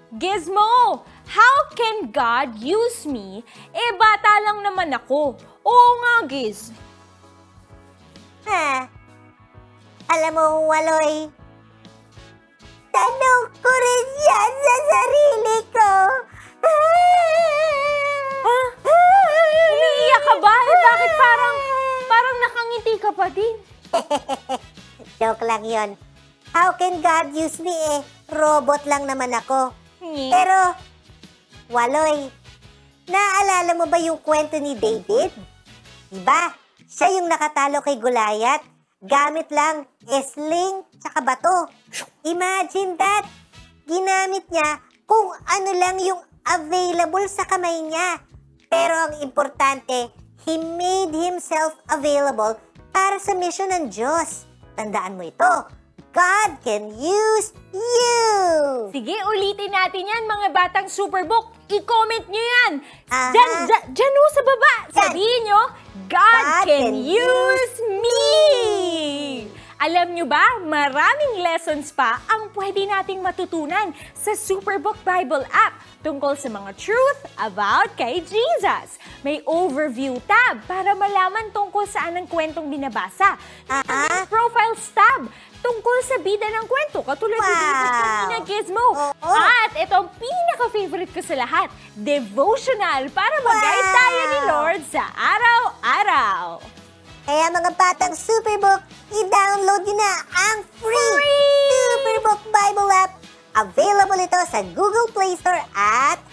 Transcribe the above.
Gizmo, how can God use me? Eh, bata lang naman ako. Oo nga, Giz. Alam mo, Waloy, tanong ko rin yan sa sarili ko. Umiiyak ka ba? Eh, bakit parang nakangiti ka pa din? Joke lang yon. How can God use me eh? Robot lang naman ako. Pero, Waloy, naalala mo ba yung kwento ni David? Diba? Siya yung nakatalo kay Goliath. Gamit lang sling tsaka bato. Imagine that. Ginamit niya kung ano lang yung available sa kamay niya. Pero ang importante, he made himself available para sa mission ng Diyos. Tandaan mo ito. God can use you! Sige, ulitin natin yan, mga batang Superbook. I-comment nyo yan. Diyan sa baba. Sabihin nyo, God can use me! Alam nyo ba, maraming lessons pa ang pwede nating matutunan sa Superbook Bible app tungkol sa mga truth about kay Jesus. May overview tab para malaman tungkol saan ang kwentong binabasa. May profiles tab tungkol sa bida ng kwento, katulad ni Gizmo. At ito ang pinaka-favorite ko sa lahat, devotional para mag-guide tayo ni Lord sa araw-araw. Kaya mga batang Superbook, i-download nyo na ang free Superbook Bible app. Available ito sa Google Play Store at